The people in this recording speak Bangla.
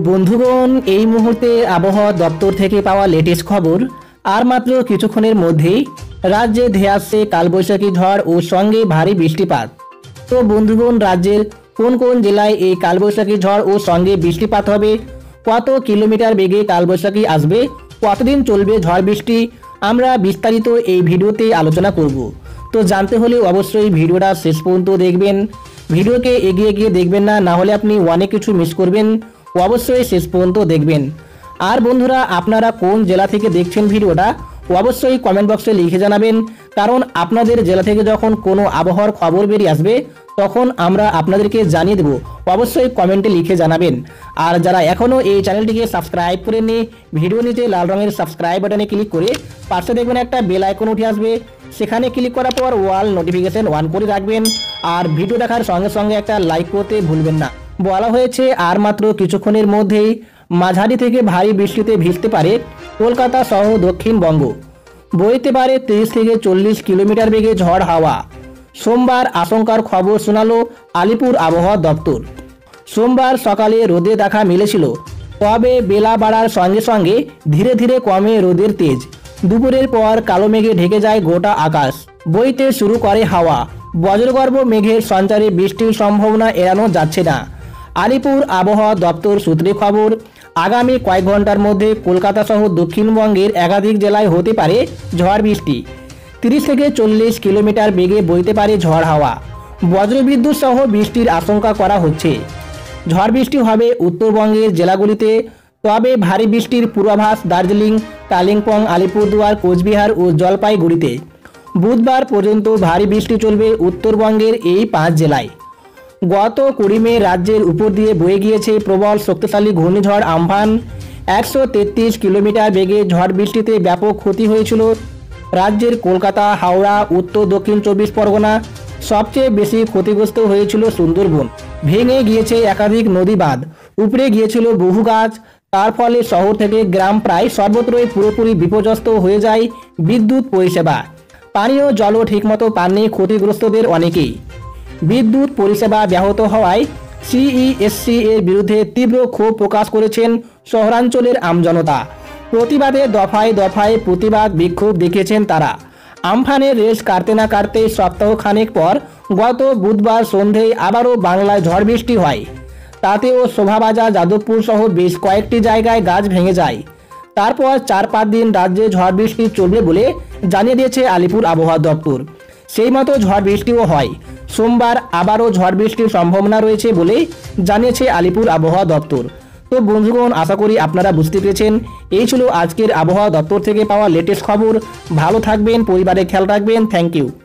বন্ধুগণ, এই মুহূর্তে আবহাওয়া দপ্তর থেকে পাওয়া লেটেস্ট খবর। আর মাত্র কিছুক্ষণের মধ্যেই রাজ্যে ধেয়ে আসছে কালবৈশাখী ঝড় ও সঙ্গে ভারী বৃষ্টিপাত। তো বন্ধুগণ, রাজ্যের কোন কোন জেলায় এই কালবৈশাখী ঝড় ও সঙ্গে বৃষ্টিপাত হবে, কত কিলোমিটার বেগে কালবৈশাখী আসবে, কতদিন চলবে ঝড় বৃষ্টি, আমরা বিস্তারিত এই ভিডিওতে আলোচনা করব। তো জানতে হলে অবশ্যই ভিডিওটা শেষ পর্যন্ত দেখবেন। ভিডিওকে এগিয়ে গিয়ে দেখবেন না, না হলে আপনি অনেক কিছু মিস করবেন। অবশ্যই শেষ পর্যন্ত দেখবেন। আর বন্ধুরা, আপনারা কোন জেলা থেকে দেখছেন ভিডিওটা অবশ্যই কমেন্ট বক্সে লিখে জানাবেন, কারণ আপনাদের জেলা থেকে যখন কোনো আবহাওয়ার খবর বেরিয়ে আসবে তখন আমরা আপনাদেরকে জানিয়ে দেব। অবশ্যই কমেন্টে লিখে জানাবেন। আর যারা এখনও এই চ্যানেলটিকে সাবস্ক্রাইব করেননি, ভিডিও নিচে লাল রঙের সাবস্ক্রাইব বাটনে ক্লিক করে পাশে দেখবেন একটা বেল আইকন উঠে আসবে, সেখানে ক্লিক করার পর ওয়াল নোটিফিকেশন অন করে রাখবেন। আর ভিডিও দেখার সঙ্গে সঙ্গে একটা লাইক করতে ভুলবেন না। বলা হয়েছে আর মাত্র কিছুক্ষণের মধ্যেই মাঝারি থেকে ভারী বৃষ্টিতে ভিজতে পারে কলকাতা সহ দক্ষিণবঙ্গ। বইতে পারে 30 থেকে 40 কিলোমিটার বেগে ঝড় হাওয়া। সোমবার আশঙ্কার খবর শোনালো আলিপুর আবহাওয়া দপ্তর। সোমবার সকালে রোদে দেখা মিলেছিল, তবে বেলা বাড়ার সঙ্গে সঙ্গে ধীরে ধীরে কমে রোদের তেজ। দুপুরের পর কালো মেঘে ঢেকে যায় গোটা আকাশ। বইতে শুরু করে হাওয়া। বজ্রগর্ভ মেঘের সঞ্চারে বৃষ্টির সম্ভাবনা এড়ানো যাচ্ছে না। আলিপুর আবহাওয়া দপ্তর সূত্রে খবর, আগামী কয়েক ঘন্টার মধ্যে কলকাতা সহ দক্ষিণবঙ্গের একাধিক জেলায় হতে পারে ঝড় বৃষ্টি। 30 থেকে 40 কিলোমিটার বেগে বইতে পারে ঝড় হাওয়া। বজ্রবিদ্যুৎ সহ বৃষ্টির আশঙ্কা করা হচ্ছে। ঝড় বৃষ্টি হবে উত্তরবঙ্গের জেলাগুলিতে, তবে ভারী বৃষ্টির পূর্বাভাস দার্জিলিং, কালিম্পং, আলিপুরদুয়ার, কোচবিহার ও জলপাইগুড়িতে। বুধবার পর্যন্ত ভারী বৃষ্টি চলবে উত্তরবঙ্গের এই 5 জেলায়। গত 20 মে রাজ্যের উপর দিয়ে বয়ে গিয়েছে প্রবল শক্তিশালী ঘূর্ণিঝড় আমফান। 133 কিলোমিটার বেগে ঝড় বৃষ্টিতে ব্যাপক ক্ষতি হয়েছিল রাজ্যের কলকাতা, হাওড়া, উত্তর দক্ষিণ 24 পরগনা। সবচেয়ে বেশি ক্ষতিগ্রস্ত হয়েছিল সুন্দরবন। ভেঙে গিয়েছে একাধিক নদী বাঁধ, উপড়ে গিয়েছিল বহু গাছ। তার ফলে শহর থেকে গ্রাম প্রায় সর্বত্রই পুরোপুরি বিপর্যস্ত হয়ে যায় বিদ্যুৎ পরিষেবা। পানীয় জলও ঠিকমতো পাননি ক্ষতিগ্রস্তদের অনেকেই। বিদ্যুৎ পরিষেবা ব্যাহত হওয়ায় সিইএসসি এর বিরুদ্ধে তীব্র ক্ষোভ প্রকাশ করেছেন শহরাঞ্চলের আমজনতা। প্রতিবাদে দফায় দফায় প্রতিবাদ বিক্ষোভ দেখিয়েছেন তারা। আমফানের রেশ কাটতে না কাটতে সপ্তাহখানেক পর গত বুধবার সন্ধ্যেয় আবারও বাংলায় ঝড় বৃষ্টি হয়। তাতেও শোভাবাজার, যাদবপুর সহ বেশ কয়েকটি জায়গায় গাছ ভেঙে যায়। তারপর 4-5 দিন রাজ্যে ঝড় বৃষ্টি চলবে বলে জানিয়ে দিয়েছে আলিপুর আবহাওয়া দপ্তর। সেই মতো ঝড় বৃষ্টিও হয়। সোমবার আবারও ঝড় বৃষ্টির সম্ভাবনা রয়েছে বলে জানিয়েছে আলিপুর আবহাওয়া দপ্তর। তো বন্ধুগণ, আশা করি আপনারা বুঝতে পেরেছেন। এই ছিল আজকের আবহাওয়া দপ্তর থেকে পাওয়া লেটেস্ট খবর। ভালো থাকবেন, পরিবারে খেয়াল রাখবেন। Thank you.